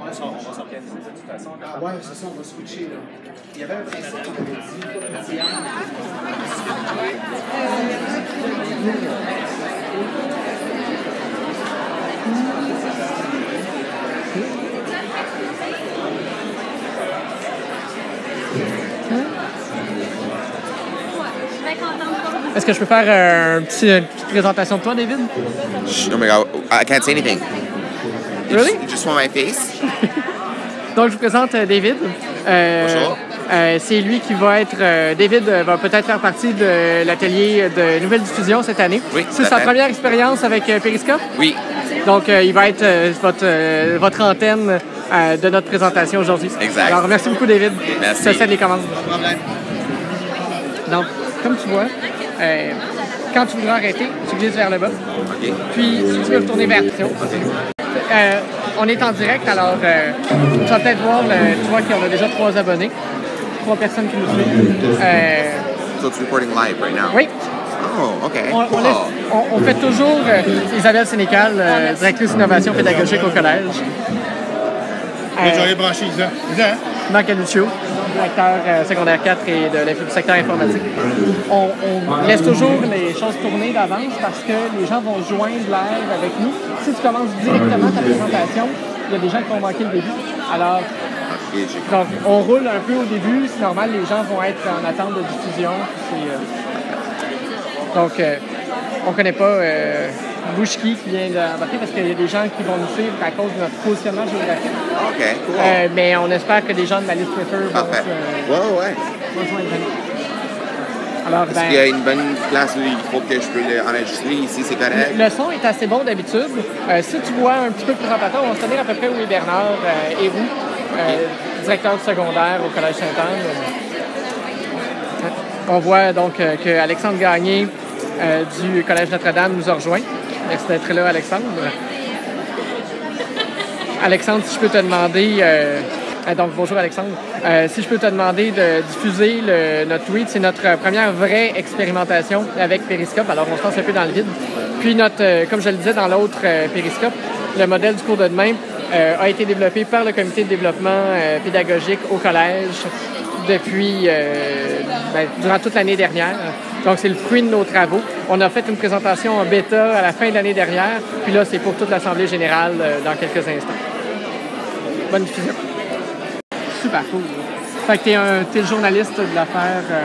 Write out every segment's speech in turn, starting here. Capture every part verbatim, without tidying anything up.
On va s'organiser de toute façon. Ah ouais, c'est ça, on va switcher là. Il y avait un principe qu'on avait dit hier. Est-ce que je peux faire euh, un petit, une petite présentation de toi, David? Oh my god, I can't say anything. You Really? Just, you just want my face? Donc, je vous présente euh, David. Euh, Bonjour. euh, c'est lui qui va être... euh, David euh, va peut-être faire partie de l'atelier de nouvelle diffusion cette année. Oui, C'est tout à sa fait. première expérience avec euh, Periscope. Oui. Donc, euh, il va être euh, votre, euh, votre antenne euh, de notre présentation aujourd'hui. Exact. Alors, merci beaucoup, David. Merci. Ça cède les commandes. Pas de problème. Donc, comme tu vois, euh, quand tu voudras arrêter, tu glisses vers le bas. OK. Puis, si tu veux retourner vers l'action, euh, on est en direct, alors euh, tu vas peut-être voir, le, tu vois qu'on a déjà trois abonnés, trois personnes qui nous suivent. Euh, So it's recording live right now? oui, Oh, OK. on, on, Cool. laisse- on- on fait toujours euh, Isabelle Sénécal, euh, directrice innovation pédagogique au collège. Euh, J'aurais branché Isa. Isa, hein? Marc Anuccio, directeur euh, secondaire quatre et de l'inf- du secteur informatique. On, on laisse toujours les choses tourner d'avance parce que les gens vont joindre live avec nous. Si tu commences directement ta présentation, il y a des gens qui vont manquer le début. Alors, OK, j'ai donc, on roule un peu au début. C'est normal, les gens vont être en attente de diffusion. C'est, euh, Donc, euh, on ne connaît pas euh, Bouchki qui vient d'embarquer parce qu'il y a des gens qui vont nous suivre à cause de notre positionnement géographique. OK, cool. Euh, mais on espère que des gens de la liste Twitter vont Parfait. se- Ouais, ouais. vont se joindre à nous. Alors, Est-ce ben, qu'il y a une bonne place où il faut que je peux l'enregistrer? Ici, c'est correct? le son est assez bon d'habitude. Euh, si tu vois un petit peu le présentateur, on va se tenir à peu près où est Bernard euh, Héroux, euh, directeur du secondaire au Collège Sainte-Anne. On voit donc euh, que Alexandre Gagné euh, du Collège Notre-Dame nous a rejoint. Merci d'être là, Alexandre. Alexandre, si je peux te demander... euh, euh, donc, bonjour Alexandre. Euh, si je peux te demander de diffuser le- notre tweet, c'est notre première vraie expérimentation avec Periscope. Alors, on se lance un peu dans le vide. Puis, notre, euh, comme je le disais dans l'autre euh, Periscope, le modèle du cours de demain euh, a été développé par le comité de développement euh, pédagogique au collège depuis euh, ben, durant toute l'année dernière. Donc, c'est le fruit de nos travaux. On a fait une présentation en bêta à la fin de l'année dernière, puis là, c'est pour toute l'Assemblée générale euh, dans quelques instants. Bonne diffusion. Super cool. Fait que t'es, un, t'es le journaliste de l'affaire. Euh...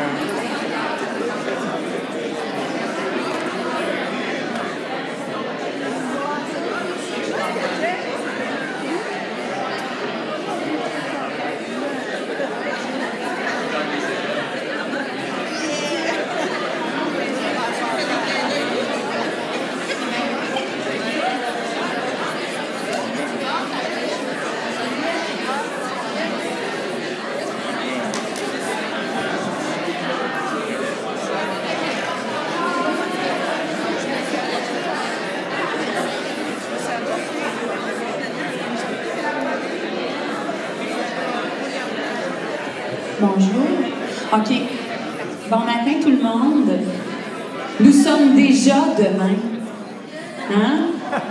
Bonjour. OK. Bon matin tout le monde. Nous sommes déjà demain. Hein?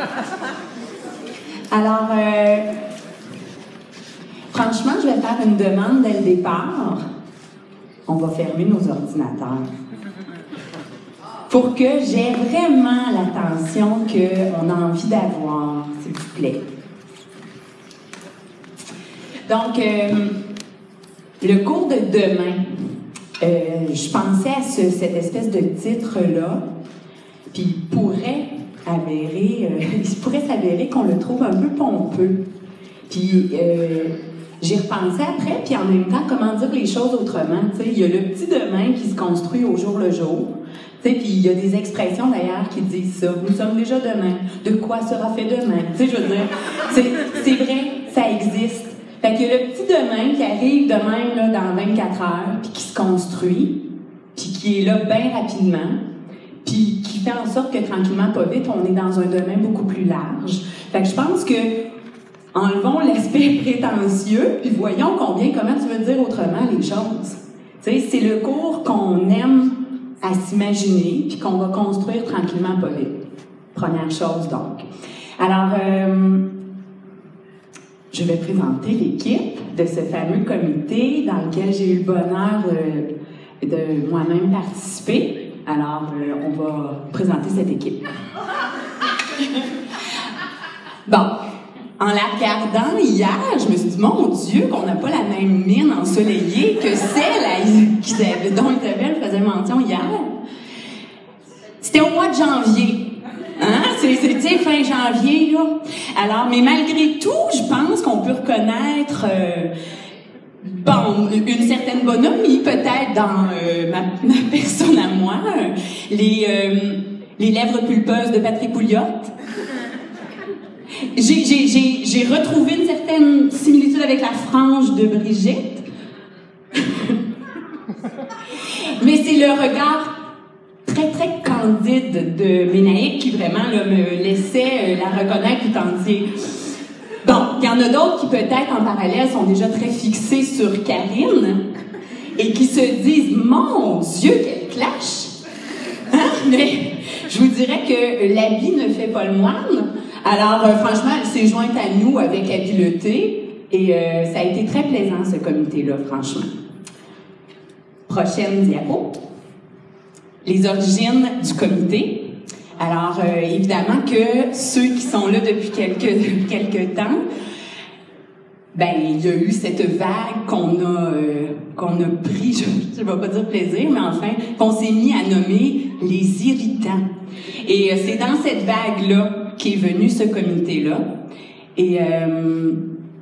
Alors, euh, franchement, je vais faire une demande dès le départ. On va fermer nos ordinateurs. Pour que j'ai vraiment l'attention qu'on a envie d'avoir, s'il vous plaît. Donc, euh, le cours de demain, euh, je pensais à ce- cette espèce de titre-là, puis il pourrait avérer, euh, il pourrait s'avérer qu'on le trouve un peu pompeux. Puis euh, j'y repensais après, puis en même temps, comment dire les choses autrement. Tu sais, il y a le petit demain qui se construit au jour le jour. Tu sais, puis il y a des expressions d'ailleurs qui disent ça. Nous sommes déjà demain. De quoi sera fait demain? Tu sais, je veux dire, c'est, c'est vrai, ça existe. Fait qu'il y a le petit demain qui arrive demain là, dans vingt-quatre heures, puis qui se construit, puis qui est là bien rapidement, puis qui fait en sorte que tranquillement, pas vite, on est dans un domaine beaucoup plus large. Fait que je pense que enlevons l'aspect prétentieux, puis voyons combien, comment tu veux dire autrement les choses. Tu sais, c'est le cours qu'on aime à s'imaginer, puis qu'on va construire tranquillement, pas vite. Première chose, donc. Alors, euh, je vais présenter l'équipe de ce fameux comité dans lequel j'ai eu le bonheur de, de moi-même participer. Alors, euh, on va présenter cette équipe. Bon, en la regardant hier, je me suis dit, mon Dieu, qu'on n'a pas la même mine ensoleillée que celle dont Isabelle faisait mention hier. C'était au mois de janvier. Hein? C'est, c'est fin janvier, là. Alors, mais malgré tout, je pense qu'on peut reconnaître euh, bon, une certaine bonhomie, peut-être, dans euh, ma, ma personne à moi. Les, euh, les lèvres pulpeuses de Patrick Pouliot. J'ai, j'ai, j'ai, j'ai retrouvé une certaine similitude avec la frange de Brigitte. Mais c'est le regard très, très candide de Ménaïque qui vraiment là, me laissait euh, la reconnaître tout entier. Bon, il y en a d'autres qui peut-être en parallèle sont déjà très fixés sur Karine et qui se disent « Mon Dieu, quel clash! » Hein? Mais je vous dirais que l'habit ne fait pas le moine. Alors, euh, franchement, elle s'est jointe à nous avec habileté et euh, ça a été très plaisant, ce comité-là, franchement. Prochaine diapo. Les origines du comité. Alors, euh, évidemment que ceux qui sont là depuis quelques, quelques temps, ben, il y a eu cette vague qu'on a, euh, qu'on a pris, je ne vais pas dire plaisir, mais enfin, qu'on s'est mis à nommer les irritants. Et euh, c'est dans cette vague-là qu'est venu ce comité-là. Et euh,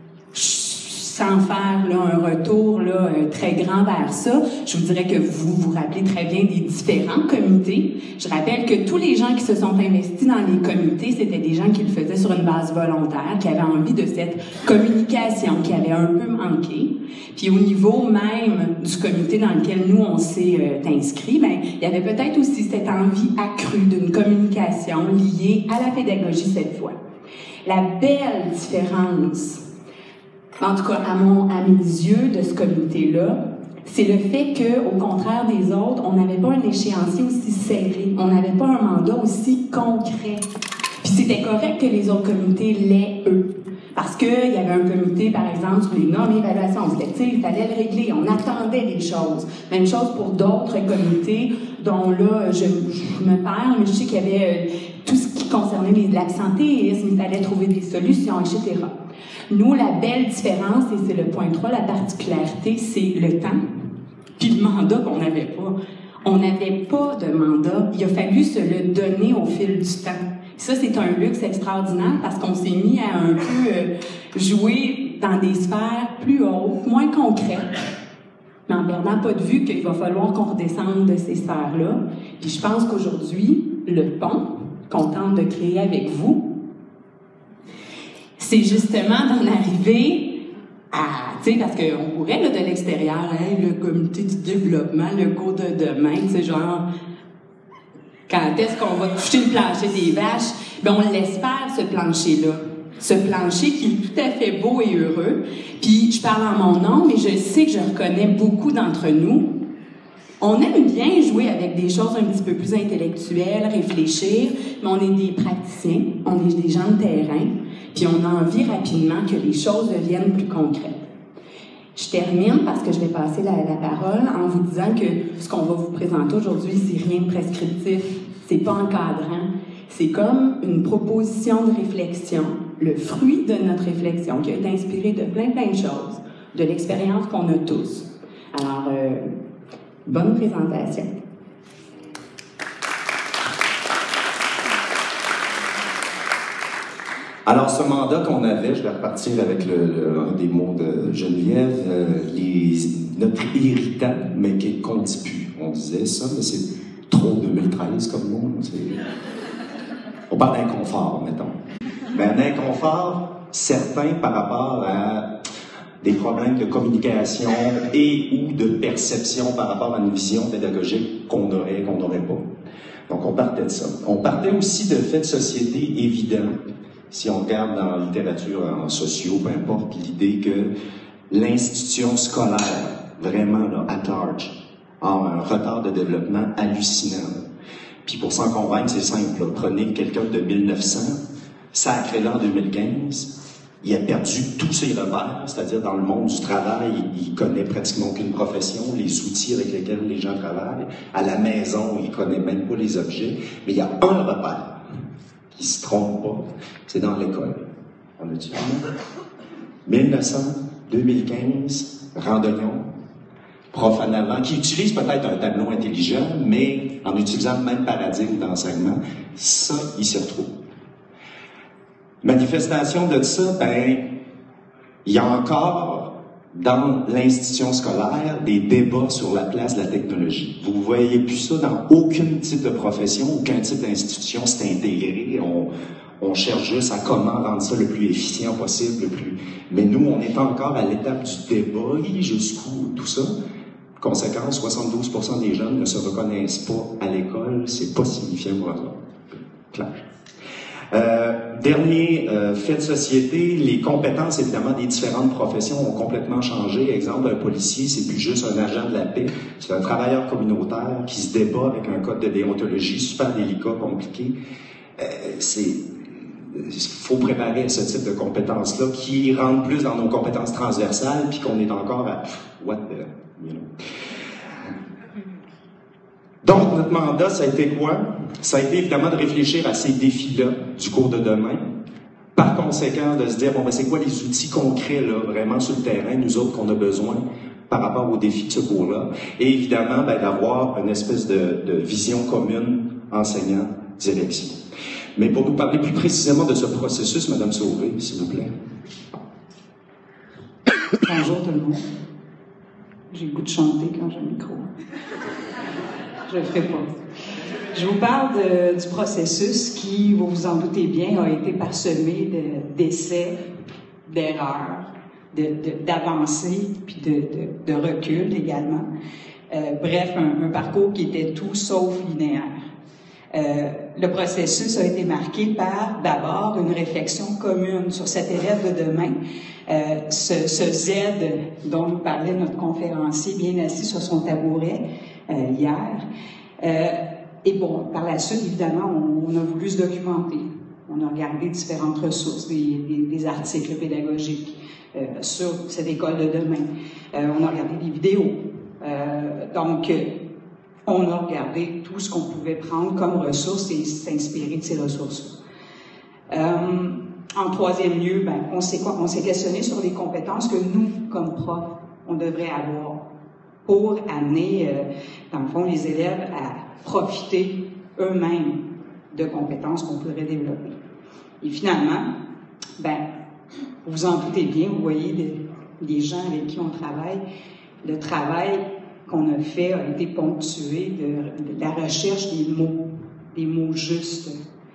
sans faire là, un retour là, très grand vers ça, je vous dirais que vous vous rappelez très bien des différents comités. Je rappelle que tous les gens qui se sont investis dans les comités, c'était des gens qui le faisaient sur une base volontaire, qui avaient envie de cette communication, qui avait un peu manqué. Puis au niveau même du comité dans lequel nous, on s'est euh, inscrit, ben, il y avait peut-être aussi cette envie accrue d'une communication liée à la pédagogie cette fois. La belle différence, en tout cas à, mon, à mes yeux, de ce comité-là, c'est le fait qu'au contraire des autres, on n'avait pas un échéancier aussi serré, on n'avait pas un mandat aussi concret. Puis c'était correct que les autres comités l'aient, eux. Parce qu'il y avait un comité, par exemple, sur les normes et évaluations. C'était, il fallait le régler, on attendait des choses. Même chose pour d'autres comités, dont là, je, je me perds, mais je sais qu'il y avait euh, tout ce qui concernait les, l'absentéisme, il fallait trouver des solutions, et cetera. Nous, la belle différence, et c'est le point trois, la particularité, c'est le temps, puis le mandat qu'on n'avait pas. On n'avait pas de mandat. Il a fallu se le donner au fil du temps. Ça, c'est un luxe extraordinaire parce qu'on s'est mis à un peu euh, jouer dans des sphères plus hautes, moins concrètes, mais en perdant pas de vue qu'il va falloir qu'on redescende de ces sphères-là. Puis je pense qu'aujourd'hui, le pont qu'on tente de créer avec vous, c'est justement d'en arriver à, tu sais, parce qu'on pourrait, là, de l'extérieur, hein, le comité du développement, le cours de demain, tu sais, genre, quand est-ce qu'on va toucher le plancher des vaches? Bien, on l'espère, ce plancher-là. Ce plancher qui est tout à fait beau et heureux. Puis, je parle en mon nom, mais je sais que je reconnais beaucoup d'entre nous. On aime bien jouer avec des choses un petit peu plus intellectuelles, réfléchir, mais on est des praticiens, on est des gens de terrain, puis on a envie rapidement que les choses deviennent plus concrètes. Je termine parce que je vais passer la, la parole en vous disant que ce qu'on va vous présenter aujourd'hui, c'est rien de prescriptif, c'est pas encadrant, c'est comme une proposition de réflexion, le fruit de notre réflexion qui a été inspiré de plein plein de choses, de l'expérience qu'on a tous. Alors, euh, bonne présentation. Alors, ce mandat qu'on avait, je vais repartir avec le, le, un des mots de Geneviève, euh, les, notre irritant, mais qu'on ne dit plus. On disait ça, mais c'est trop deux mille treize comme mot. On parle d'inconfort, mettons. Mais un inconfort certain par rapport à des problèmes de communication et ou de perception par rapport à une vision pédagogique qu'on aurait, qu'on n'aurait pas. Donc, on partait de ça. On partait aussi de faits de société évidents. Si on regarde dans la littérature, en sociaux, peu importe, l'idée que l'institution scolaire, vraiment là, at large, a un retard de développement hallucinant. Puis pour s'en convaincre, c'est simple. Là. Prenez quelqu'un de mille neuf cents, sacrez-le en deux mille quinze, Il a perdu tous ses repères, c'est-à-dire dans le monde du travail, il connaît pratiquement aucune profession, les outils avec lesquels les gens travaillent. À la maison, il connaît même pas les objets. Mais il y a un repère qui se trompe pas, c'est dans l'école. On a-tu mille neuf cents, deux mille quinze, Randonnion, prof en avant, qui utilise peut-être un tableau intelligent, mais en utilisant le même paradigme d'enseignement, ça, il s'y retrouve. Manifestation de ça, ben, il y a encore dans l'institution scolaire des débats sur la place de la technologie. Vous ne voyez plus ça dans aucun type de profession, aucun type d'institution, c'est intégré. On, on cherche juste à comment rendre ça le plus efficient possible, le plus. Mais nous, on est encore à l'étape du débat et jusqu'où tout ça. Conséquence, soixante-douze pour cent des jeunes ne se reconnaissent pas à l'école, c'est pas signifiant pour eux. Clair. Euh, dernier euh, fait de société, les compétences évidemment des différentes professions ont complètement changé. Exemple, un policier, c'est plus juste un agent de la paix, c'est un travailleur communautaire qui se débat avec un code de déontologie super délicat, compliqué. Euh, c'est il faut préparer à ce type de compétences-là qui rentrent plus dans nos compétences transversales puis qu'on est encore à what the, you know. Donc, notre mandat, ça a été quoi? Ça a été évidemment de réfléchir à ces défis-là du cours de demain. Par conséquent, de se dire, bon, ben, c'est quoi les outils concrets, là, vraiment sur le terrain, nous autres, qu'on a besoin par rapport aux défis de ce cours-là. Et évidemment, ben, d'avoir une espèce de, de vision commune enseignant-direction. Mais pour nous parler plus précisément de ce processus, Madame Sauvé, s'il vous plaît. Bonjour tout le monde. J'ai le goût de chanter quand j'ai le micro. Je le ferai pas. Je vous parle de, du processus qui, vous vous en doutez bien, a été parsemé de, d'essais, d'erreurs, de, de, d'avancées, puis de, de, de recul également. Euh, bref, un, un parcours qui était tout sauf linéaire. Euh, le processus a été marqué par, d'abord, une réflexion commune sur cet élève de demain, euh, ce, ce Z dont nous parlait notre conférencier, bien assis sur son tabouret euh, hier. Euh, et bon, par la suite, évidemment, on, on a voulu se documenter. On a regardé différentes ressources, des, des, des articles pédagogiques euh, sur cette école de demain. Euh, on a regardé des vidéos. Euh, donc, on a regardé tout ce qu'on pouvait prendre comme ressources et s'inspirer de ces ressources-là. Euh, en troisième lieu, ben, on s'est on s'est questionné sur les compétences que nous, comme profs, on devrait avoir pour amener, euh, dans le fond, les élèves à profiter eux-mêmes de compétences qu'on pourrait développer. Et finalement, ben, vous vous en doutez bien, vous voyez les, les gens avec qui on travaille, le travail qu'on a fait a été ponctué de, de la recherche des mots, des mots justes.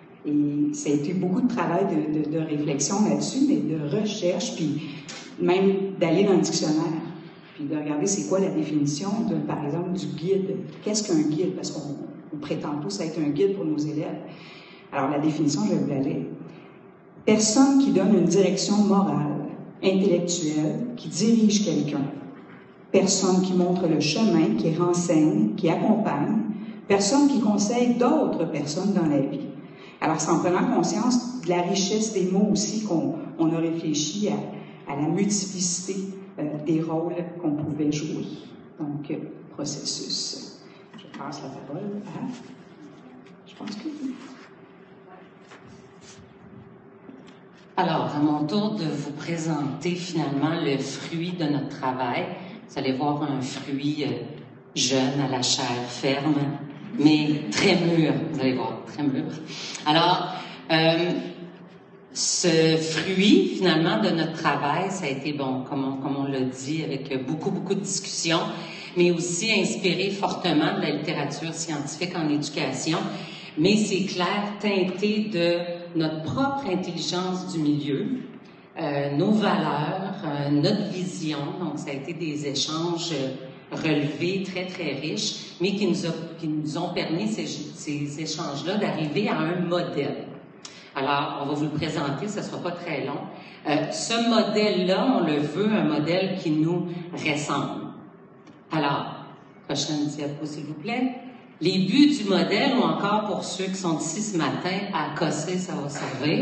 Et ça a été beaucoup de travail de, de, de réflexion là-dessus, mais de recherche, puis même d'aller dans le dictionnaire, puis de regarder c'est quoi la définition, de, par exemple, du guide. Qu'est-ce qu'un guide? Parce qu'on on prétend tous être un guide pour nos élèves. Alors, la définition, je vais vous la lire. Personne qui donne une direction morale, intellectuelle, qui dirige quelqu'un. Personne qui montre le chemin, qui renseigne, qui accompagne. Personne qui conseille d'autres personnes dans la vie. Alors, c'est en prenant conscience de la richesse des mots aussi qu'on on a réfléchi à, à la multiplicité euh, des rôles qu'on pouvait jouer. Donc, euh, processus. Je passe la parole à... Je pense que... Alors, à mon tour de vous présenter finalement le fruit de notre travail. Vous allez voir un fruit euh, jeune, à la chair ferme, mais très mûr. Vous allez voir, très mûr. Alors, euh, ce fruit, finalement, de notre travail, ça a été, bon, comme on, comme on l'a dit, avec beaucoup, beaucoup de discussions, mais aussi inspiré fortement de la littérature scientifique en éducation. Mais c'est clair, teinté de notre propre intelligence du milieu, euh, nos valeurs, euh, notre vision. Donc, ça a été des échanges euh, relevés, très, très riches, mais qui nous, a, qui nous ont permis, ces, ces échanges-là, d'arriver à un modèle. Alors, on va vous le présenter, ce ne sera pas très long. Euh, ce modèle-là, on le veut, un modèle qui nous ressemble. Alors, prochaine diapo, s'il vous plaît. Les buts du modèle, ou encore pour ceux qui sont ici ce matin, à cosser, ça va servir.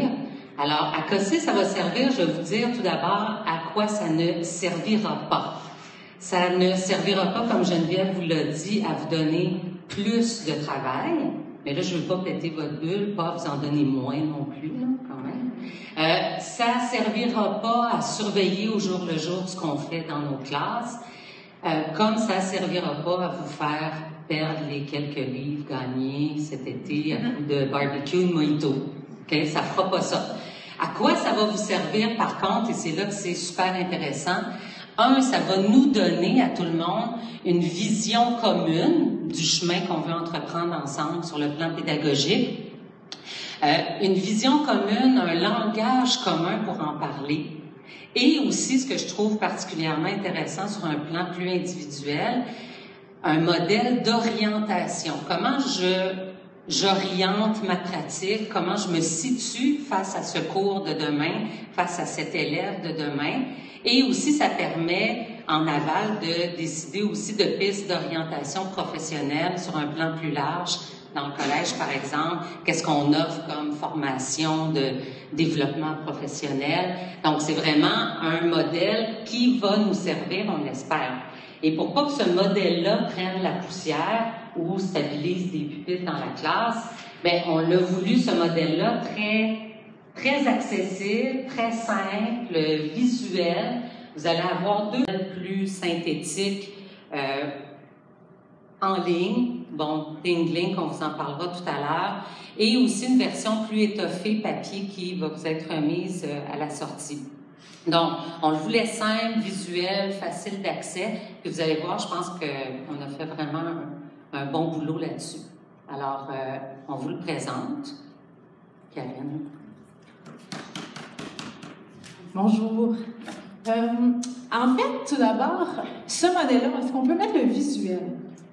Alors, à quoi ça va servir? Je vais vous dire tout d'abord à quoi ça ne servira pas. Ça ne servira pas, comme Geneviève vous l'a dit, à vous donner plus de travail. Mais là, je ne veux pas péter votre bulle, pas vous en donner moins non plus, là, quand même. Euh, ça ne servira pas à surveiller au jour le jour ce qu'on fait dans nos classes, euh, comme ça ne servira pas à vous faire perdre les quelques livres gagnés cet été à coup de barbecue de mojito. Okay? Ça ne fera pas ça. À quoi ça va vous servir, par contre, et c'est là que c'est super intéressant, un, ça va nous donner à tout le monde une vision commune du chemin qu'on veut entreprendre ensemble sur le plan pédagogique, euh, une vision commune, un langage commun pour en parler, et aussi, ce que je trouve particulièrement intéressant sur un plan plus individuel, un modèle d'orientation. Comment je j'oriente ma pratique, comment je me situe face à ce cours de demain, face à cet élève de demain. Et aussi, ça permet, en aval, de décider aussi de pistes d'orientation professionnelle sur un plan plus large. Dans le collège, par exemple, qu'est-ce qu'on offre comme formation de développement professionnel. Donc, c'est vraiment un modèle qui va nous servir, on l'espère. Et pour pas que ce modèle-là prenne la poussière ou stabilise des pupitres dans la classe, ben on l'a voulu, ce modèle-là, très, très accessible, très simple, visuel. Vous allez avoir deux plus synthétiques euh, en ligne, bon, Tingling, on vous en parlera tout à l'heure, et aussi une version plus étoffée, papier, qui va vous être remise euh, à la sortie. Donc, on le voulait simple, visuel, facile d'accès, puis vous allez voir, je pense qu'on a fait vraiment un, un bon boulot là-dessus. Alors, euh, on vous le présente. Karine. Bonjour. Euh, en fait, tout d'abord, ce modèle-là, est-ce qu'on peut mettre le visuel?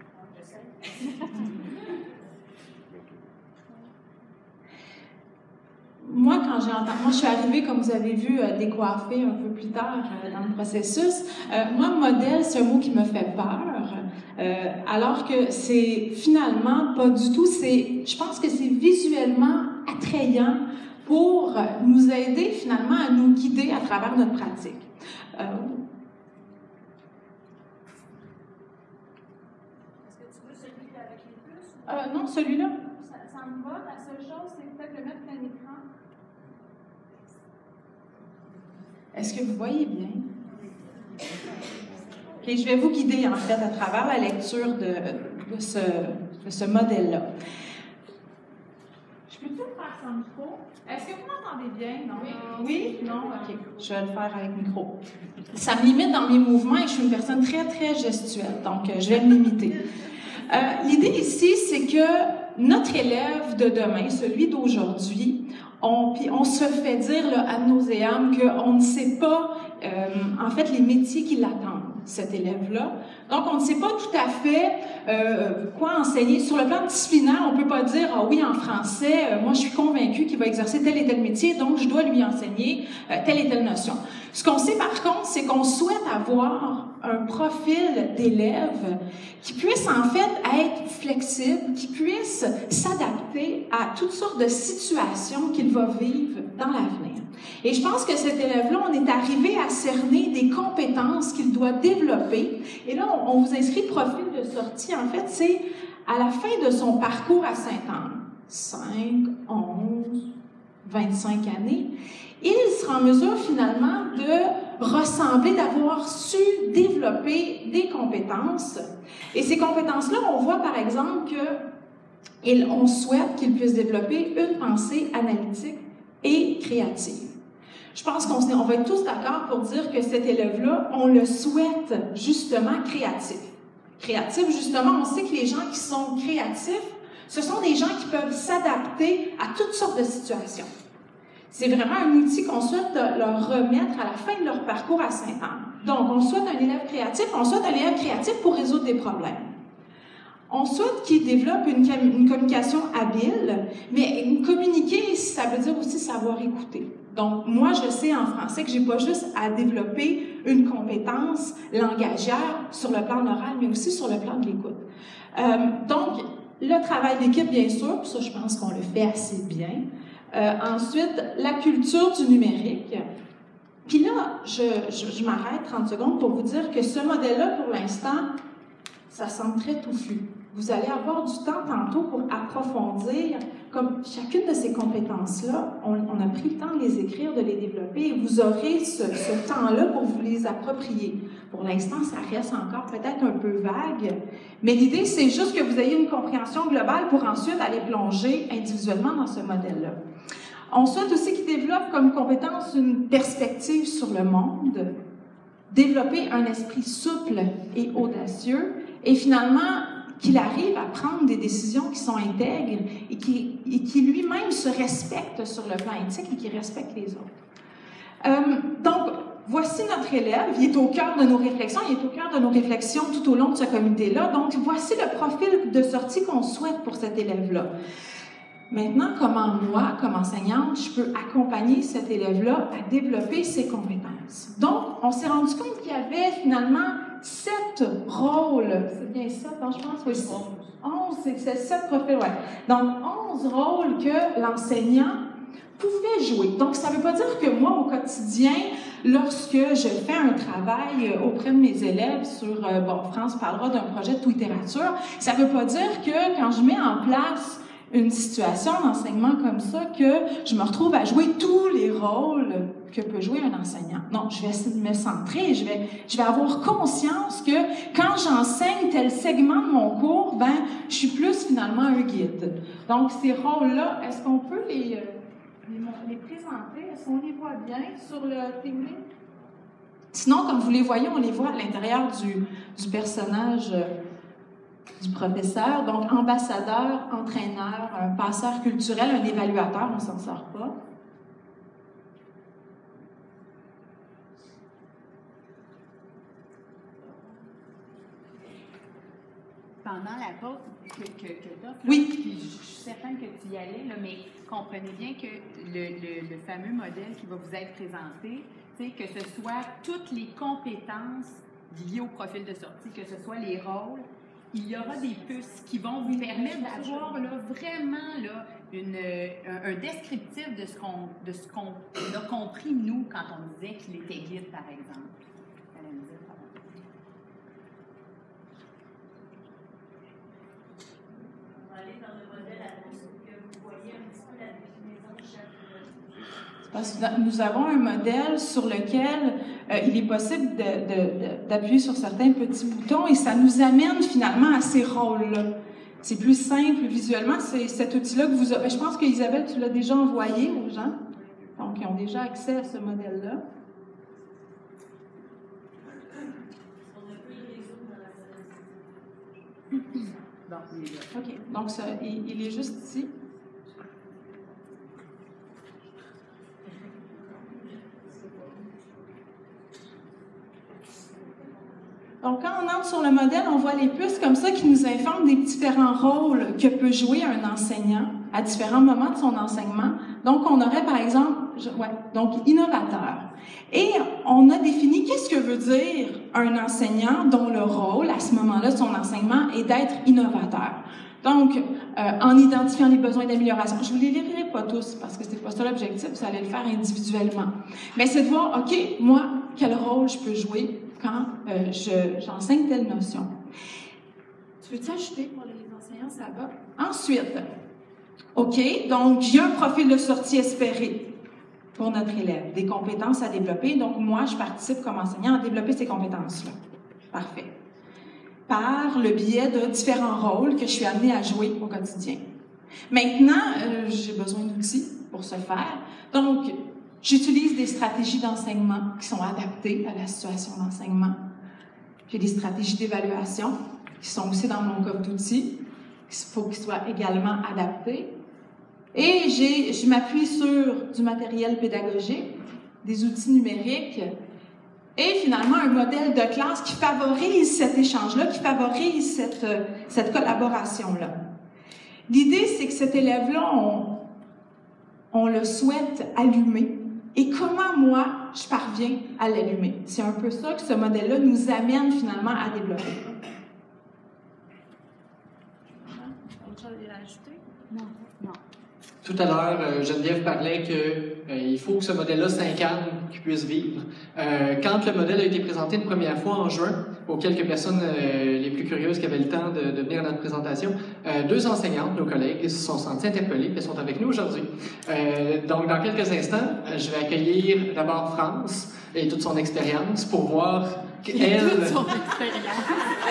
Moi, quand j'ai entendu, moi, je suis arrivée, comme vous avez vu, euh, décoiffée un peu plus tard euh, dans le processus. Euh, moi, modèle, c'est un mot qui me fait peur, euh, alors que c'est finalement pas du tout. C'est, je pense que c'est visuellement attrayant pour nous aider finalement à nous guider à travers notre pratique. Euh, Est-ce que tu veux celui avec les puces? euh, non, celui-là. Ça, ça me va. La seule chose, c'est peut-être le mettre plein écran. Est-ce que vous voyez bien? Okay, je vais vous guider, en fait, à travers la lecture de, de ce, de ce modèle-là. Je peux peut-être faire sans micro? Est-ce que vous m'entendez bien? Non? Oui? Non? OK. Je vais le faire avec micro. Ça me limite dans mes mouvements et je suis une personne très, très gestuelle, donc je vais me limiter. Euh, l'idée ici, c'est que notre élève de demain, celui d'aujourd'hui, on, puis on se fait dire là, ad nauseam qu'on ne sait pas, euh, en fait, les métiers qui l'attendent, cet élève-là. Donc, on ne sait pas tout à fait euh, quoi enseigner. Sur le plan disciplinaire, on ne peut pas dire « Ah oui, en français, euh, moi, je suis convaincue qu'il va exercer tel et tel métier, donc je dois lui enseigner euh, telle et telle notion. » Ce qu'on sait, par contre, c'est qu'on souhaite avoir un profil d'élève qui puisse, en fait, être flexible, qui puisse s'adapter à toutes sortes de situations qu'il va vivre dans l'avenir. Et je pense que cet élève-là, on est arrivé à cerner des compétences qu'il doit développer. Et là, on, on vous inscrit profil de sortie. En fait, c'est à la fin de son parcours à Sainte-Anne, cinq, onze, vingt-cinq années, il sera en mesure finalement de ressembler, d'avoir su développer des compétences. Et ces compétences-là, on voit par exemple qu'on souhaite qu'il puisse développer une pensée analytique et créative. Je pense qu'on on va être tous d'accord pour dire que cet élève-là, on le souhaite justement créatif. Créatif, justement, on sait que les gens qui sont créatifs, ce sont des gens qui peuvent s'adapter à toutes sortes de situations. C'est vraiment un outil qu'on souhaite leur remettre à la fin de leur parcours à Sainte-Anne. Donc, on souhaite un élève créatif, on souhaite un élève créatif pour résoudre des problèmes. On souhaite qu'il développe une, une communication habile, mais communiquer, ça veut dire aussi savoir écouter. Donc, moi, je sais en français que j'ai pas juste à développer une compétence langagière sur le plan oral, mais aussi sur le plan de l'écoute. Euh, donc, le travail d'équipe, bien sûr, ça, je pense qu'on le fait assez bien. Euh, ensuite, la culture du numérique. Puis là, je, je, je m'arrête trente secondes pour vous dire que ce modèle-là, pour l'instant, ça semble très touffu. Vous allez avoir du temps tantôt pour approfondir, comme chacune de ces compétences-là, on, on a pris le temps de les écrire, de les développer, et vous aurez ce, ce temps-là pour vous les approprier. Pour l'instant, ça reste encore peut-être un peu vague, mais l'idée, c'est juste que vous ayez une compréhension globale pour ensuite aller plonger individuellement dans ce modèle-là. On souhaite aussi qu'il développe comme compétence une perspective sur le monde, développer un esprit souple et audacieux, et finalement, qu'il arrive à prendre des décisions qui sont intègres et qui, et qui lui-même se respecte sur le plan éthique et qui respecte les autres. Euh, donc, voici notre élève. Il est au cœur de nos réflexions. Il est au cœur de nos réflexions tout au long de ce comité-là. Donc, voici le profil de sortie qu'on souhaite pour cet élève-là. Maintenant, comment moi, comme enseignante, je peux accompagner cet élève-là à développer ses compétences? Donc, on s'est rendu compte qu'il y avait finalement sept rôles. C'est bien sept, hein, je pense? Oui, onze, c'est sept profils, ouais. Donc, onze rôles que l'enseignant pouvait jouer. Donc, ça ne veut pas dire que moi, au quotidien, lorsque je fais un travail auprès de mes élèves sur, euh, bon, France parlera d'un projet de littérature, ça ne veut pas dire que quand je mets en place une situation d'enseignement comme ça, que je me retrouve à jouer tous les rôles que peut jouer un enseignant. Non, je vais me centrer, je vais, je vais avoir conscience que quand j'enseigne tel segment de mon cours, ben, je suis plus finalement un guide. Donc, ces rôles-là, est-ce qu'on peut les, les, les présenter? Est-ce qu'on les voit bien sur le théorie? Sinon, comme vous les voyez, on les voit à l'intérieur du, du personnage du professeur, donc ambassadeur, entraîneur, un passeur culturel, un évaluateur, on ne s'en sort pas. Pendant la pause que, que, que tu as, oui. Puis je suis certaine que tu y allais, là, mais comprenez bien que le, le, le fameux modèle qui va vous être présenté, que ce soit toutes les compétences liées au profil de sortie, que ce soit les rôles, il y aura des puces qui vont vous permettre d'avoir là, vraiment là, une, un, un descriptif de ce qu'on de ce qu'on a compris, nous, quand on disait qu'il était guide, par exemple. Allez me dire, pardon. On va aller dans le modèle à pour que vous voyez un petit peu la déclinaison de chaque. Parce que nous avons un modèle sur lequel euh, il est possible d'appuyer sur certains petits boutons et ça nous amène finalement à ces rôles-là. C'est plus simple visuellement. C'est cet outil-là que vous avez. Je pense qu'Isabelle, tu l'as déjà envoyé aux gens. Donc, ils ont déjà accès à ce modèle-là. OK. Donc, ça, il, il est juste ici. Donc, quand on entre sur le modèle, on voit les puces comme ça qui nous informent des différents rôles que peut jouer un enseignant à différents moments de son enseignement. Donc, on aurait, par exemple, je, ouais, donc innovateur. Et on a défini qu'est-ce que veut dire un enseignant dont le rôle, à ce moment-là, de son enseignement, est d'être innovateur. Donc, euh, en identifiant les besoins d'amélioration. Je ne vous les lirai pas tous parce que c'est pas ça l'objectif, vous allez le faire individuellement. Mais c'est de voir, OK, moi, quel rôle je peux jouer quand euh, je, j'enseigne telle notion. Tu veux-tu ajouter pour les enseignants, ça va? Ensuite, OK, donc il y a un profil de sortie espéré pour notre élève, des compétences à développer. Donc, moi, je participe comme enseignant à développer ces compétences-là. Parfait. Par le biais de différents rôles que je suis amenée à jouer au quotidien. Maintenant, euh, j'ai besoin d'outils pour ce faire. Donc, j'utilise des stratégies d'enseignement qui sont adaptées à la situation d'enseignement. J'ai des stratégies d'évaluation qui sont aussi dans mon coffre d'outils. Il faut qu'ils soient également adaptés. Et j'ai, je m'appuie sur du matériel pédagogique, des outils numériques et finalement un modèle de classe qui favorise cet échange-là, qui favorise cette, cette collaboration-là. L'idée, c'est que cet élève-là, on, on le souhaite allumer. Et comment, moi, je parviens à l'allumer? C'est un peu ça que ce modèle-là nous amène finalement à développer. Autre chose à ajouter? Non, non. Tout à l'heure, euh, Geneviève parlait qu'il euh, faut que ce modèle-là s'incarne, qu'il puisse vivre. Euh, quand le modèle a été présenté une première fois en juin, aux quelques personnes euh, les plus curieuses qui avaient le temps de, de venir à notre présentation, euh, deux enseignantes, nos collègues, se sont senties interpellées et elles sont avec nous aujourd'hui. Euh, donc, dans quelques instants, je vais accueillir d'abord France et toute son expérience pour voir qu'elle... Toute son expérience.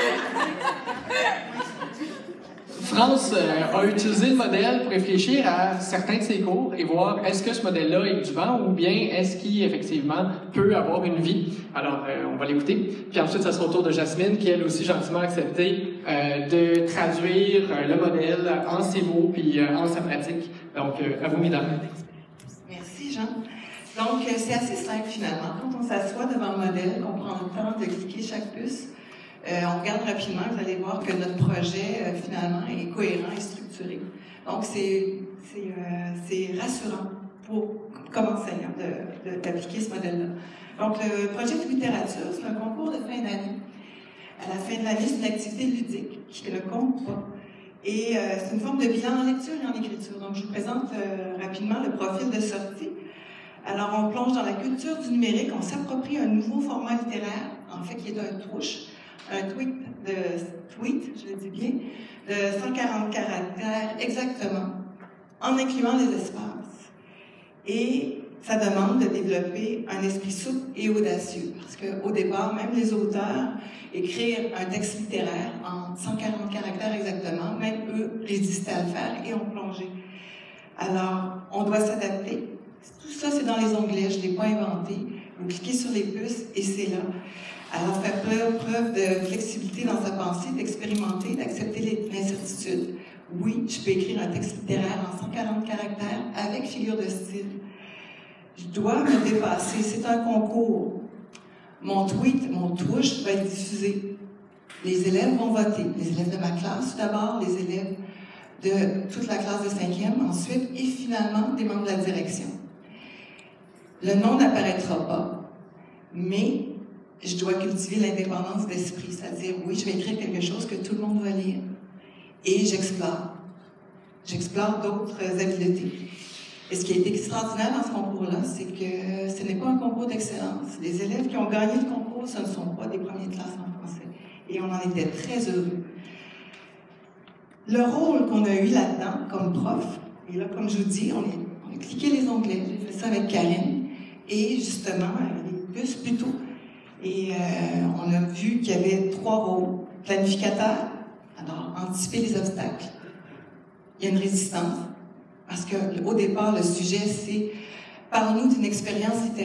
France euh, a utilisé le modèle pour réfléchir à certains de ses cours et voir est-ce que ce modèle-là est du vent ou bien est-ce qu'il, effectivement, peut avoir une vie. Alors, euh, on va l'écouter. Puis ensuite, ça sera au tour de Jasmine, qui, elle aussi, gentiment accepté euh, de traduire euh, le modèle en ses mots puis euh, en sa pratique. Donc, euh, à vous, mesdames. Merci, Jean. Donc, euh, c'est assez simple, finalement. Quand on s'assoit devant le modèle, qu'on prend le temps de cliquer chaque puce, Euh, on regarde rapidement, vous allez voir que notre projet, euh, finalement, est cohérent et structuré. Donc, c'est euh, rassurant pour, comme enseignant d'appliquer ce modèle-là. Donc, le projet de littérature, c'est un concours de fin d'année. À la fin de l'année, c'est une activité ludique qui ne compte pas. Et euh, c'est une forme de bilan en lecture et en écriture. Donc, je vous présente euh, rapidement le profil de sortie. Alors, on plonge dans la culture du numérique, on s'approprie un nouveau format littéraire, en fait, qui est un touche. Un tweet, de, tweet, je le dis bien, de cent quarante caractères exactement, en incluant les espaces. Et ça demande de développer un esprit souple et audacieux, parce qu'au départ, même les auteurs, écrire un texte littéraire en cent quarante caractères exactement, même eux résistaient à le faire et ont plongé. Alors, on doit s'adapter. Tout ça, c'est dans les onglets, je ne l'ai pas inventé. Vous cliquez sur les puces et c'est là. Alors, faire preuve, preuve de flexibilité dans sa pensée, d'expérimenter, d'accepter l'incertitude. Oui, je peux écrire un texte littéraire en cent quarante caractères avec figure de style. Je dois me dépasser. C'est un concours. Mon tweet, mon touche va être diffusé. Les élèves vont voter. Les élèves de ma classe, tout d'abord, les élèves de toute la classe de cinquième, ensuite, et finalement, des membres de la direction. Le nom n'apparaîtra pas, mais je dois cultiver l'indépendance d'esprit, c'est-à-dire, oui, je vais écrire quelque chose que tout le monde va lire. Et j'explore. J'explore d'autres habiletés. Et ce qui est extraordinaire dans ce concours-là, c'est que ce n'est pas un concours d'excellence. Les élèves qui ont gagné le concours, ce ne sont pas des premières classes en français. Et on en était très heureux. Le rôle qu'on a eu là-dedans, comme prof, et là, comme je vous dis, on, est, on a cliqué les onglets. J'ai fait ça avec Karine. Et justement, les puces plutôt. Et euh, on a vu qu'il y avait trois rôles. Planificateur, alors anticiper les obstacles. Il y a une résistance, parce qu'au départ, le sujet, c'est « Parle-nous d'une expérience littéraire ».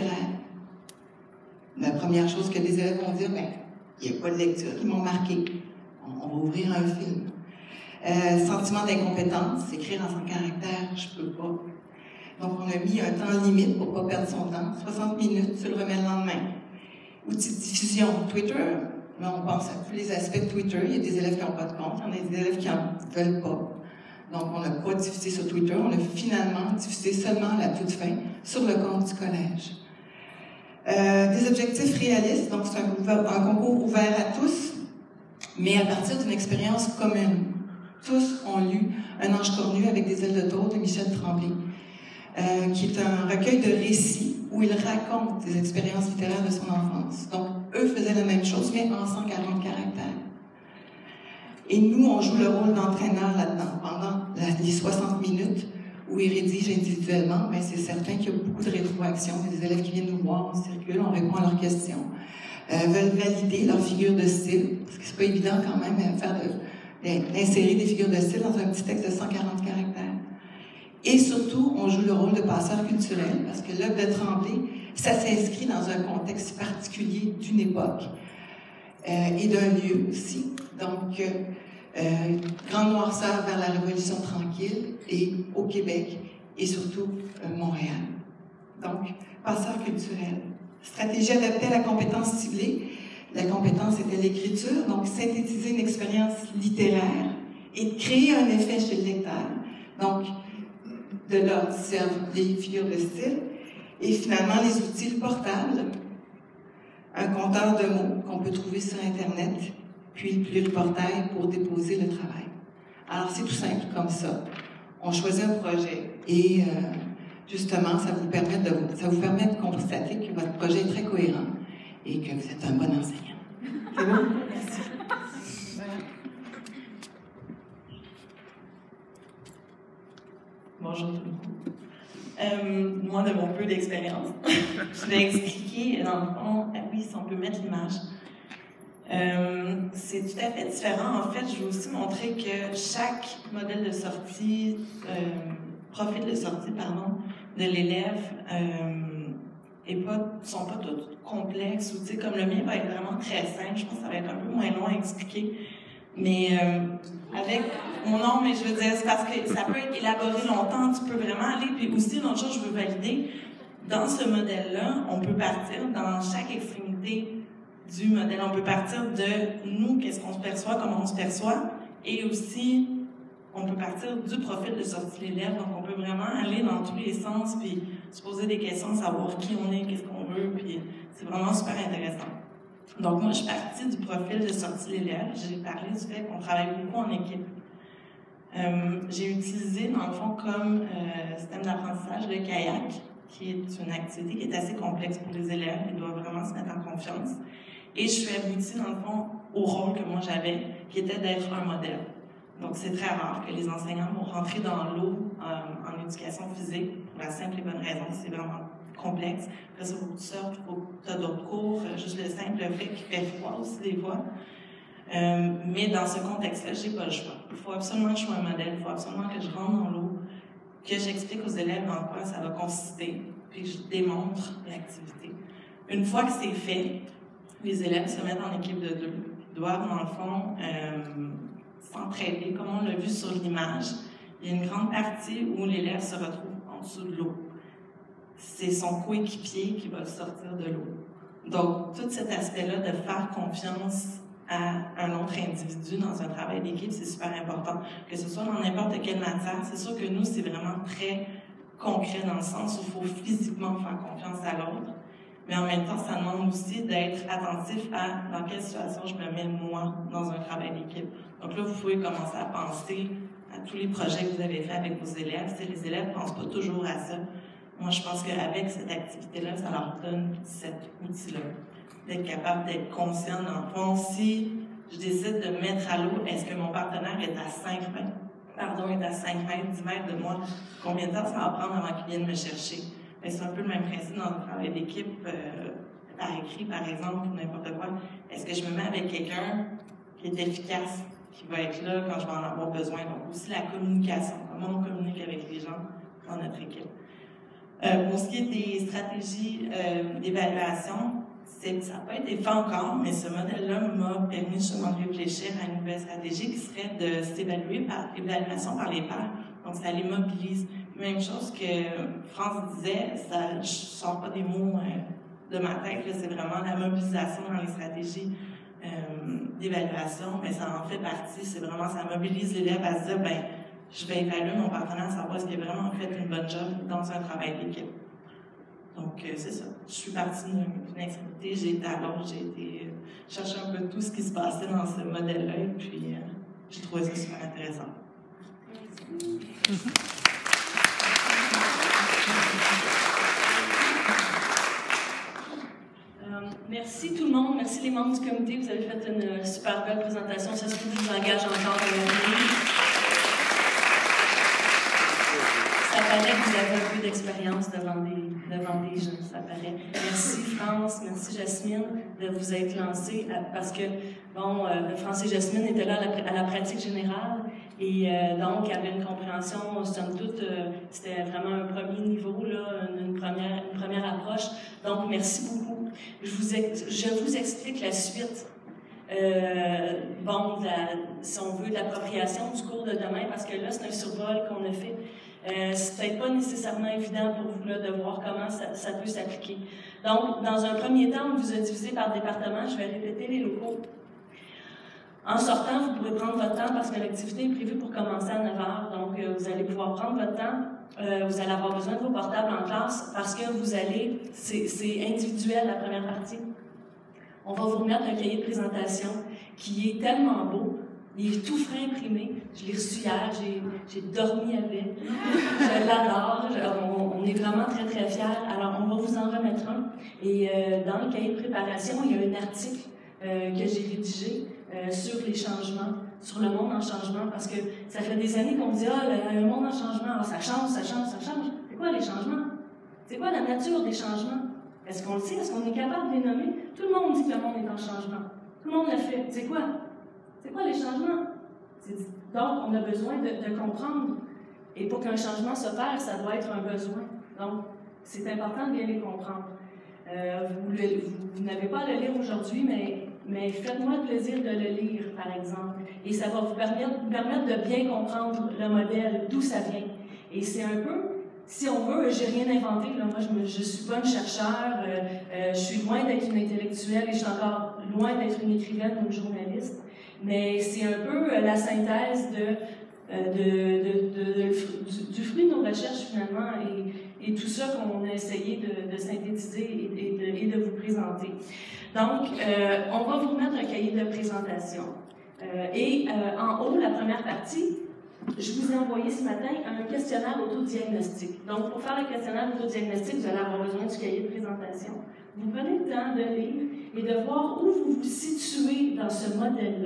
La première chose que les élèves vont dire, ben, il n'y a pas de lecture, ils m'ont marqué. On, on va ouvrir un film. Euh, sentiment d'incompétence, écrire en cent caractères, je peux pas. Donc, on a mis un temps limite pour ne pas perdre son temps. soixante minutes, tu le remets le lendemain. Outils de diffusion, Twitter. Là, on pense à tous les aspects de Twitter. Il y a des élèves qui n'ont pas de compte, il y en a des élèves qui n'en veulent pas. Donc, on n'a pas diffusé sur Twitter. On a finalement diffusé seulement à la toute fin sur le compte du collège. Euh, des objectifs réalistes. Donc, c'est un, un concours ouvert à tous, mais à partir d'une expérience commune. Tous ont lu Un ange cornu avec des ailes de taureau de Michel Tremblay, euh, qui est un recueil de récits où il raconte des expériences littéraires de son enfance. Donc, eux faisaient la même chose, mais en cent quarante caractères. Et nous, on joue le rôle d'entraîneur là-dedans. Pendant les soixante minutes où ils rédigent individuellement, ben, c'est certain qu'il y a beaucoup de rétroaction. Il y a des élèves qui viennent nous voir, on circule, on répond à leurs questions, euh, veulent valider leur figure de style, parce que c'est pas évident quand même de faire de d'insérer des figures de style dans un petit texte de cent quarante caractères. Et surtout, on joue le rôle de passeur culturel, parce que l'œuvre de Tremblay, ça s'inscrit dans un contexte particulier d'une époque euh, et d'un lieu aussi. Donc, euh, Grande Noirceur vers la Révolution tranquille, et au Québec, et surtout euh, Montréal. Donc, passeur culturel. Stratégie adaptée à la compétence ciblée. La compétence était l'écriture, donc synthétiser une expérience littéraire et créer un effet chez le lecteur. Donc, de là servent les figures de style et finalement les outils portables, un compteur de mots qu'on peut trouver sur Internet, puis le pluriportail pour déposer le travail. Alors, c'est tout simple comme ça. On choisit un projet Et euh, justement, ça vous, permet de, ça vous permet de constater que votre projet est très cohérent et que vous êtes un bon enseignant. C'est bon? Merci. Bonjour tout le monde. Euh, moi, de mon peu d'expérience, je vais expliquer, dans le fond, ah oui, si on peut mettre l'image. Euh, c'est tout à fait différent. En fait, je vais aussi montrer que chaque modèle de sortie, euh, profil de sortie, pardon, de l'élève ne euh, sont pas tous complexes. Ou, tu sais, comme le mien va être vraiment très simple, je pense que ça va être un peu moins long à expliquer. Mais euh, avec mon nom, mais je veux dire, c'est parce que ça peut être élaboré longtemps, tu peux vraiment aller. Puis aussi, une autre chose, je veux valider, dans ce modèle-là, on peut partir dans chaque extrémité du modèle. On peut partir de nous, qu'est-ce qu'on se perçoit, comment on se perçoit, et aussi, on peut partir du profil de sortie de l'élève. Donc, on peut vraiment aller dans tous les sens, puis se poser des questions, savoir qui on est, qu'est-ce qu'on veut, puis c'est vraiment super intéressant. Donc, moi, je suis partie du profil de sortie de l'élève. J'ai parlé du fait qu'on travaille beaucoup en équipe. Euh, j'ai utilisé, dans le fond, comme euh, système d'apprentissage le kayak, qui est une activité qui est assez complexe pour les élèves. Ils doivent vraiment se mettre en confiance. Et je suis aboutie, dans le fond, au rôle que moi j'avais, qui était d'être un modèle. Donc, c'est très rare que les enseignants vont rentrer dans l'eau euh, en éducation physique pour la simple et bonne raison, c'est vraiment complexe. Après ça, il faut que tu sortes, il faut que tu aies d'autres cours, juste le simple fait qu'il fait froid aussi des fois. Euh, mais dans ce contexte-là, j'ai pas le choix. Il faut absolument que je sois un modèle, il faut absolument que je rentre dans l'eau, que j'explique aux élèves en quoi ça va consister, puis que je démontre l'activité. Une fois que c'est fait, les élèves se mettent en équipe de deux. Ils doivent, dans le fond, euh, s'entraider. Comme on l'a vu sur l'image, il y a une grande partie où l'élève se retrouve en dessous de l'eau. C'est son coéquipier qui va le sortir de l'eau. Donc, tout cet aspect-là de faire confiance à un autre individu dans un travail d'équipe, c'est super important. Que ce soit dans n'importe quelle matière, c'est sûr que nous, c'est vraiment très concret dans le sens où il faut physiquement faire confiance à l'autre. Mais en même temps, ça demande aussi d'être attentif à dans quelle situation je me mets moi dans un travail d'équipe. Donc là, vous pouvez commencer à penser à tous les projets que vous avez faits avec vos élèves. Si les élèves ne pensent pas toujours à ça, moi, je pense qu'avec cette activité-là, ça leur donne cet outil-là. D'être capable d'être conscient dans le fond. Si je décide de me mettre à l'eau, est-ce que mon partenaire est à cinq mètres, pardon, est à cinq mètres, dix mètres de moi? Combien de temps ça va prendre avant qu'il vienne me chercher? Mais c'est un peu le même principe dans le travail d'équipe, euh, par écrit, par exemple, ou n'importe quoi. Est-ce que je me mets avec quelqu'un qui est efficace, qui va être là quand je vais en avoir besoin? Donc aussi la communication, comment on communique avec les gens dans notre équipe. Euh, pour ce qui est des stratégies euh, d'évaluation, ça n'a pas été fait encore, mais ce modèle-là m'a permis justement de réfléchir à une nouvelle stratégie qui serait de s'évaluer par l'évaluation par les pairs. Donc, ça les mobilise. Même chose que France disait, ça, je ne sors pas des mots euh, de ma tête, c'est vraiment la mobilisation dans les stratégies euh, d'évaluation, mais ça en fait partie, c'est vraiment, ça mobilise l'élève à se dire, ben, je vais évaluer mon partenaire, savoir est-ce qu'il a vraiment fait une bonne job dans un travail d'équipe. Donc, euh, c'est ça. Je suis partie d'une activité, j'ai été à l'autre, j'ai été euh, chercher un peu tout ce qui se passait dans ce modèle-là, et puis euh, j'ai trouvé ça super intéressant. Euh, merci tout le monde, merci les membres du comité, vous avez fait une super belle présentation, ça se peut que je vous engage encore aujourd'hui. Ça paraît que vous avez un peu d'expérience devant des, devant des gens, ça paraît. Merci France, merci Jasmine de vous être lancée parce que, bon, euh, France et Jasmine étaient là à la, à la pratique générale et euh, donc il y avait une compréhension, somme toute, euh, c'était vraiment un premier niveau, là, une, première, une première approche. Donc, merci beaucoup. Je vous, ex, je vous explique la suite. Euh, bon, la, si on veut, de l'appropriation du cours de demain, parce que là, c'est un survol qu'on a fait. Euh, c'est peut-être pas nécessairement évident pour vous là, de voir comment ça, ça peut s'appliquer. Donc, dans un premier temps, on vous a divisé par département. Je vais répéter les locaux. En sortant, vous pourrez prendre votre temps parce que l'activité est prévue pour commencer à neuf heures. Donc, euh, vous allez pouvoir prendre votre temps. Euh, vous allez avoir besoin de vos portables en classe parce que vous allez, c'est, c'est individuel la première partie. On va vous remettre un cahier de présentation qui est tellement beau Il est tout frais imprimé. Je l'ai reçu hier, j'ai dormi avec. Je l'adore. On, on est vraiment très, très fiers. Alors, on va vous en remettre un. Et euh, dans le cahier de préparation, il y a un article euh, que j'ai rédigé euh, sur les changements, sur le monde en changement, parce que ça fait des années qu'on dit « Ah, le, le monde en changement, ah, ça change, ça change, ça change. » C'est quoi les changements? C'est quoi la nature des changements? Est-ce qu'on le sait? Est-ce qu'on est capable de les nommer? Tout le monde dit que le monde est en changement. Tout le monde l'a fait. C'est quoi? C'est quoi les changements? Donc, on a besoin de, de comprendre. Et pour qu'un changement s'opère, ça doit être un besoin. Donc, c'est important de bien les comprendre. Euh, vous, vous n'avez pas à le lire aujourd'hui, mais, mais faites-moi le plaisir de le lire, par exemple. Et ça va vous permettre, vous permettre de bien comprendre le modèle, d'où ça vient. Et c'est un peu, si on veut, j'ai rien inventé. Là. Moi, je ne suis pas une chercheure, euh, euh, je suis loin d'être une intellectuelle et je suis encore loin d'être une écrivaine ou une journaliste. Mais c'est un peu la synthèse de, de, de, de, de, du, du fruit de nos recherches, finalement, et, et tout ça qu'on a essayé de, de synthétiser et, et, de, et de vous présenter. Donc, euh, on va vous remettre un cahier de présentation. Euh, et euh, en haut, la première partie, je vous ai envoyé ce matin un questionnaire autodiagnostic. Donc, pour faire le questionnaire autodiagnostic, vous allez avoir besoin du cahier de présentation. Vous prenez le temps de lire et de voir où vous vous situez dans ce modèle-là.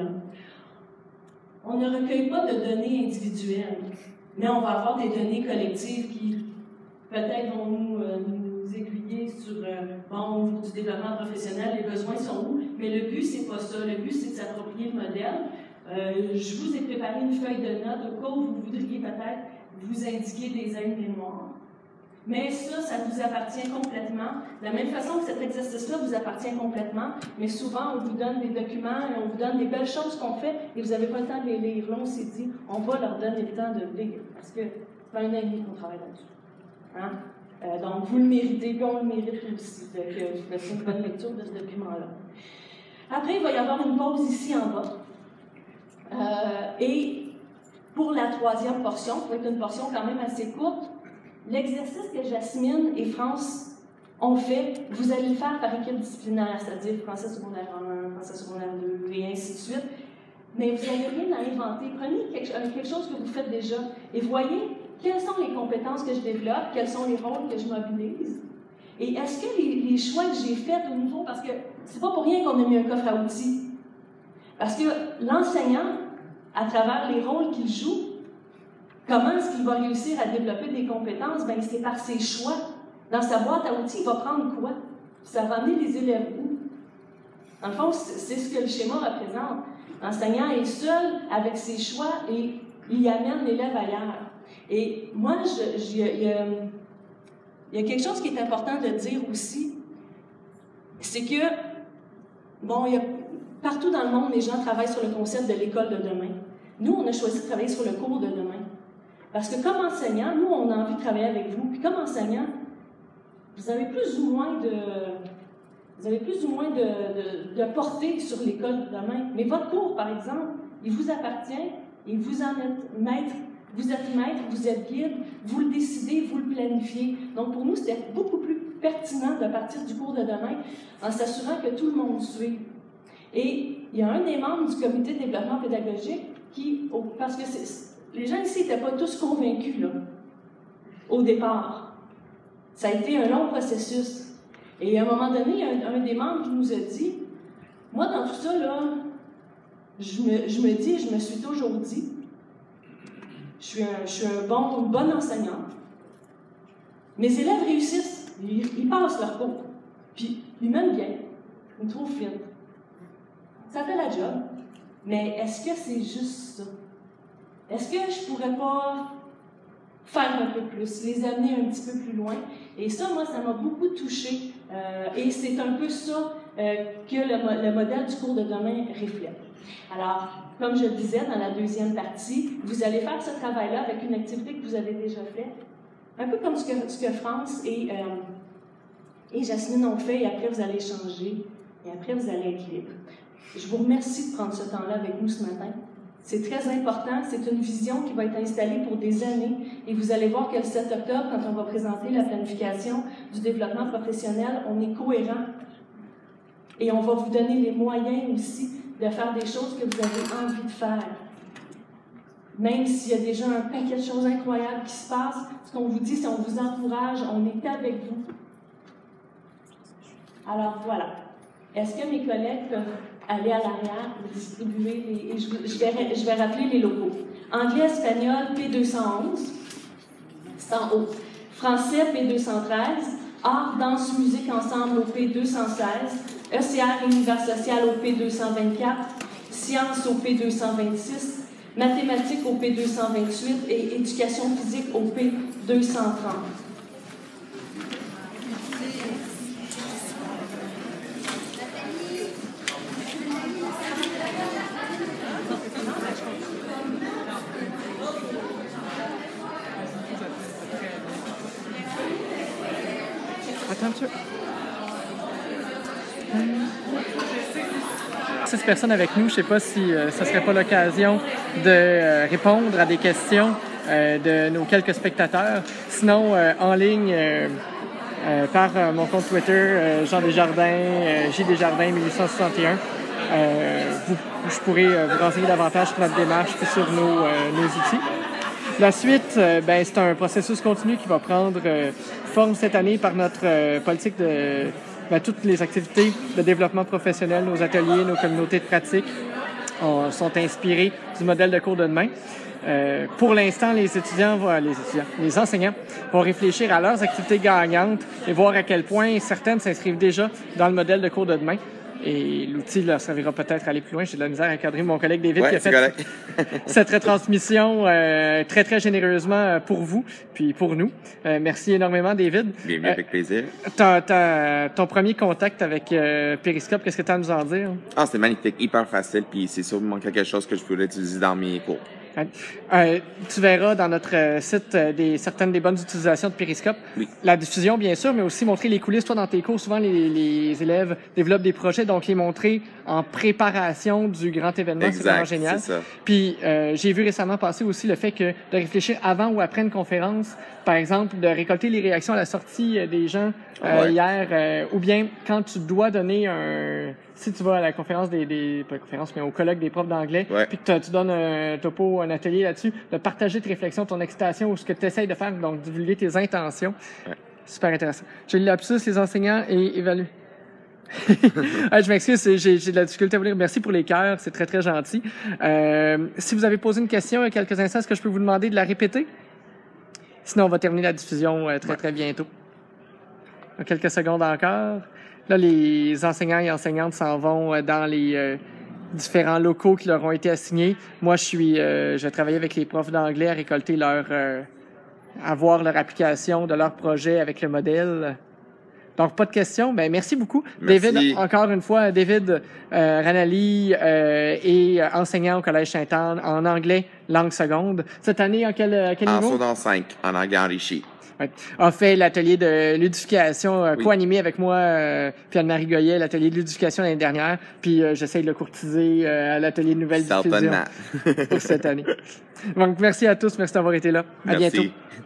On ne recueille pas de données individuelles, mais on va avoir des données collectives qui peut-être vont nous, euh, nous aiguiller sur, euh, bon, au niveau du développement professionnel, les besoins sont où, mais le but, c'est pas ça. Le but, c'est de s'approprier le modèle. Euh, je vous ai préparé une feuille de notes au cas où vous voudriez peut-être vous indiquer des aides-mémoires. Mais ça, ça vous appartient complètement. De la même façon que cet exercice-là vous appartient complètement, mais souvent, on vous donne des documents et on vous donne des belles choses qu'on fait et vous n'avez pas le temps de les lire. Là, on s'est dit, on va leur donner le temps de lire parce que c'est un an et demi qu'on travaille là-dessus. Hein? Euh, donc, vous le méritez, puis on le mérite aussi. Donc, euh, je vous laisse une bonne lecture de ce document-là. Après, il va y avoir une pause ici en bas. Euh, et pour la troisième portion, ça va être une portion quand même assez courte, l'exercice que Jasmine et France ont fait, vous allez le faire par équipe disciplinaire, c'est-à-dire français secondaire un, français secondaire deux, et ainsi de suite. Mais vous n'avez rien à inventer. Prenez quelque, quelque chose que vous faites déjà et voyez quelles sont les compétences que je développe, quels sont les rôles que je mobilise. Et est-ce que les, les choix que j'ai faits au niveau, parce que c'est pas pour rien qu'on a mis un coffre à outils, parce que l'enseignant, à travers les rôles qu'il joue, comment est-ce qu'il va réussir à développer des compétences? Bien, c'est par ses choix. Dans sa boîte à outils, il va prendre quoi? Ça va amener les élèves où? Dans le fond, c'est ce que le schéma représente. L'enseignant est seul avec ses choix et il amène l'élève ailleurs. Et moi, je, je, il, y a, il y a quelque chose qui est important de dire aussi, c'est que, bon, il y a, partout dans le monde, les gens travaillent sur le concept de l'école de demain. Nous, on a choisi de travailler sur le cours de demain. Parce que comme enseignant, nous, on a envie de travailler avec vous. Puis comme enseignant, vous avez plus ou moins de, vous avez plus ou moins de, de, de portée sur l'école de demain. Mais votre cours, par exemple, il vous appartient et vous en êtes maître. Vous êtes maître, vous êtes guide, vous le décidez, vous le planifiez. Donc pour nous, c'était beaucoup plus pertinent de partir du cours de demain en s'assurant que tout le monde suive. Et il y a un des membres du comité de développement pédagogique qui, parce que les gens ici n'étaient pas tous convaincus, là, au départ. Ça a été un long processus. Et à un moment donné, il y a un, un des membres qui nous a dit, moi, dans tout ça, là, je me, je me dis, je me suis toujours dit, je suis un, je suis un bon, une bonne enseignante. Mes élèves réussissent, ils, ils passent leur cours, puis ils m'aiment bien, ils me trouvent fine. Ça fait la job, mais est-ce que c'est juste ça? Est-ce que je pourrais pas faire un peu plus, les amener un petit peu plus loin? Et ça, moi, ça m'a beaucoup touchée. Euh, et c'est un peu ça euh, que le, le modèle du cours de demain reflète. Alors, comme je le disais dans la deuxième partie, vous allez faire ce travail-là avec une activité que vous avez déjà faite, un peu comme ce que, ce que France et, euh, et Jasmine ont fait, et après vous allez changer, et après vous allez être libre. Je vous remercie de prendre ce temps-là avec nous ce matin. C'est très important, c'est une vision qui va être installée pour des années, et vous allez voir que le sept octobre, quand on va présenter la planification du développement professionnel, on est cohérent, et on va vous donner les moyens aussi de faire des choses que vous avez envie de faire. Même s'il y a déjà un paquet de choses incroyables qui se passent, ce qu'on vous dit, c'est on vous encourage, on est avec vous. Alors voilà. Est-ce que mes collègues peuvent aller à l'arrière pour distribuer les... Et je, je, vais, je vais rappeler les locaux. Anglais, espagnol, P deux cent onze, c'est en haut. Français, P deux cent treize. Art, danse, musique ensemble au P deux cent seize. E C R et univers social au P deux cent vingt-quatre. Sciences au P deux cent vingt-six. Mathématiques au P deux cent vingt-huit et éducation physique au P deux cent trente. Attends un petit peu. Six personnes avec nous, je ne sais pas si euh, ce ne serait pas l'occasion de euh, répondre à des questions euh, de nos quelques spectateurs. Sinon, euh, en ligne, euh, euh, par euh, mon compte Twitter, euh, Jean Desjardins, euh, J Desjardins mille huit cent soixante et un, euh, vous, je pourrais euh, vous renseigner davantage sur notre démarche et sur nos, euh, nos outils. La suite, euh, ben, c'est un processus continu qui va prendre euh, forme cette année par notre euh, politique de ben, toutes les activités de développement professionnel, nos ateliers, nos communautés de pratique on, sont inspirés du modèle de cours de demain. Euh, pour l'instant, les étudiants, vont, les étudiants, les enseignants vont réfléchir à leurs activités gagnantes et voir à quel point certaines s'inscrivent déjà dans le modèle de cours de demain. Et l'outil leur servira peut-être à aller plus loin. J'ai de la misère à encadrer mon collègue David ouais, qui a fait cette retransmission euh, très, très généreusement pour vous, puis pour nous. Euh, merci énormément, David. Bienvenue, euh, avec plaisir. Ta, ta, ton premier contact avec euh, Periscope, qu'est-ce que tu as à nous en dire? Ah, c'est magnifique, hyper facile, puis c'est sûrement quelque chose que je pourrais utiliser dans mes cours. Euh, tu verras dans notre site euh, des, certaines des bonnes utilisations de Periscope. Oui. La diffusion, bien sûr, mais aussi montrer les coulisses. Toi, dans tes cours, souvent, les, les élèves développent des projets, donc les montrer en préparation du grand événement, c'est vraiment génial. C'est ça. Puis, euh, j'ai vu récemment passer aussi le fait que de réfléchir avant ou après une conférence, par exemple, de récolter les réactions à la sortie des gens euh, ouais. hier, euh, ou bien quand tu dois donner un... Si tu vas à la conférence des... des pas conférence, mais au colloque des profs d'anglais, ouais. puis que tu donnes un topo, un atelier là-dessus, de partager tes réflexions, ton excitation ou ce que tu essayes de faire, donc divulguer tes intentions. Ouais. Super intéressant. J'ai le lapsus, les enseignants et évaluent. ah, je m'excuse, j'ai, j'ai de la difficulté à vous lire. Merci pour les cœurs, c'est très, très gentil. Euh, si vous avez posé une question il y a quelques instants, est-ce que je peux vous demander de la répéter? Sinon, on va terminer la diffusion euh, très, ouais. très bientôt. Dans quelques secondes encore. Là, les enseignants et enseignantes s'en vont euh, dans les euh, différents locaux qui leur ont été assignés. Moi, je suis, euh, je travaille avec les profs d'anglais à récolter leur, euh, à voir leur application de leur projet avec le modèle. Donc, pas de questions. Ben, merci beaucoup. Merci. David, encore une fois, David euh, Ranali euh, est enseignant au Collège Sainte-Anne en anglais, langue seconde. Cette année, en quel, quel en niveau? En secondaire cinq, en anglais enrichi. Ouais. A fait l'atelier de ludification, euh, oui. co-animé avec moi, euh, puis Anne-Marie Goyet, l'atelier de ludification l'année dernière, puis euh, j'essaye de le courtiser euh, à l'atelier de nouvelles diffusions pour cette année. Donc, merci à tous, merci d'avoir été là. À merci. bientôt.